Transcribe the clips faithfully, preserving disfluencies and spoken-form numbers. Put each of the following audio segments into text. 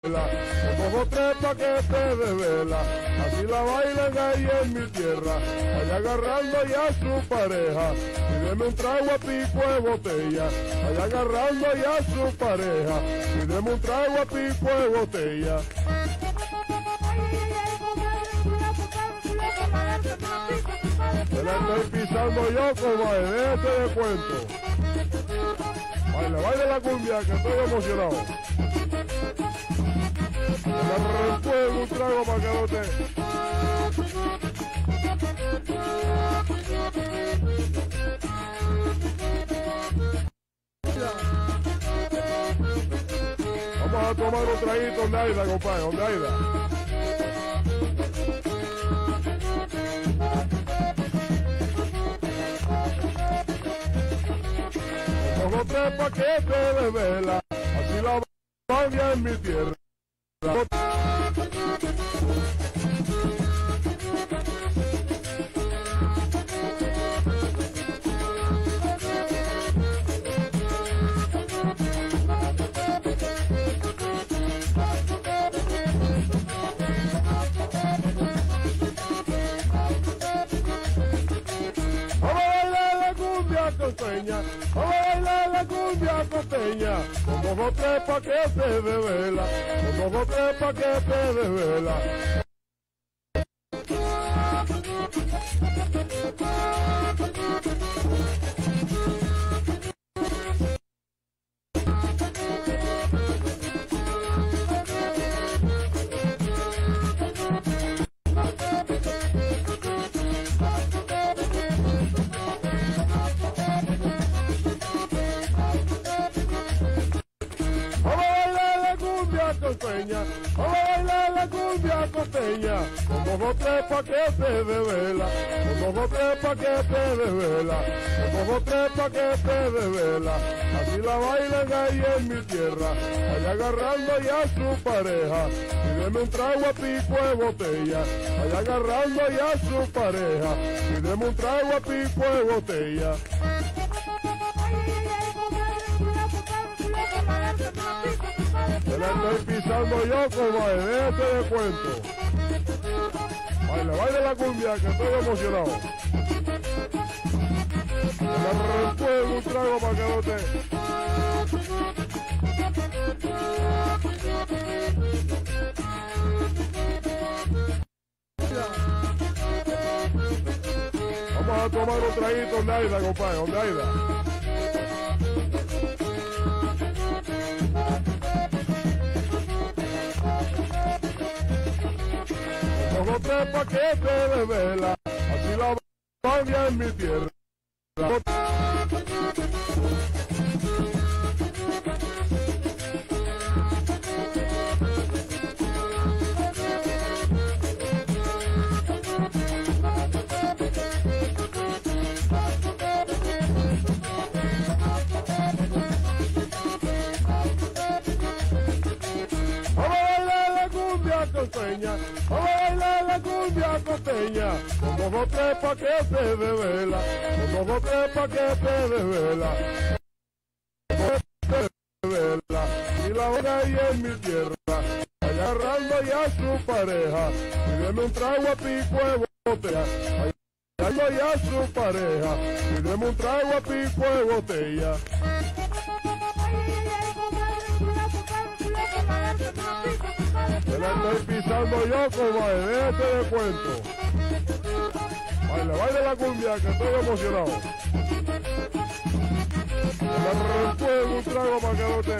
Cojo tres paquetes de vela, así la bailan ahí en mi tierra, allá agarrando ya a su pareja, pídeme un trago a pico de botella, allá agarrando ya a su pareja, pídeme un trago a pico de botella. Me la estoy pisando yo, comadre, déjese de cuento. Baila, baila la cumbia, que estoy emocionado. Me recuerdo un trago para que no te... Vamos a tomar un traguito donde Aida, compadre, donde Aida. Cojo tres paquetes de vela, así la baña en mi tierra. Costeña, a bailar la cumbia costeña, con dos o tres paquetes de vela, con dos o tres paquetes de vela. Costeña, a bailar la cumbia costeña, con dos o tres paquetes de vela, con dos o tres paquetes de vela, con dos o tres paquetes de vela, así la bailan ahí en mi tierra, allá agarrando ya a su pareja, pídeme un trago a pico de botella, allá agarrando ya a su pareja, pídeme un trago a pico de botella. Me la estoy pisando yo, comadre, déjate de cuento. Baila, baila la cumbia, que estoy emocionado. Me la recuerdo un trago para que no te... Vamos a tomar un traguito donde Aida, compadre, donde Aida. Cojo tres paquetes de vela, así la baña en mi tierra. Costeña, a bailar la cumbia costeña, con dos o tres paquetes de vela, con dos o tres paquetes de vela, de vela, y la hora ahí en mi tierra, allá agarrando ya a su pareja, pídeme un trago a pico de botella, allá ya a su pareja, pídeme un trago a pico de botella. Me la estoy pisando yo, comadre, déjate de cuento. Baila, baila la cumbia, que estoy emocionado. Me la recuerdo un trago para que no te...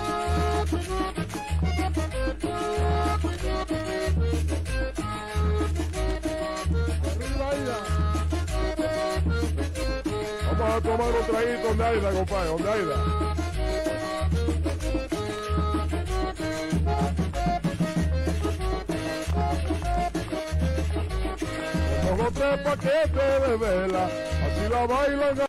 Vamos a tomar un traguito donde Aida, compadre, donde Aida. Cojo tres paquetes de vela, así la bailan